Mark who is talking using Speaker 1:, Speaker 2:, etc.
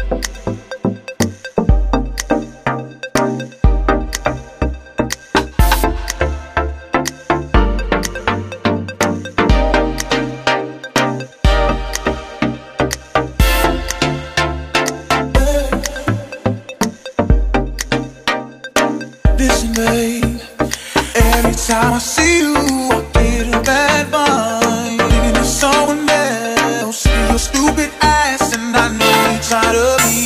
Speaker 1: Listen, babe, every time I see you, I get a bad vibe. Thinking of someone else, see your stupid ass, and I know you try to be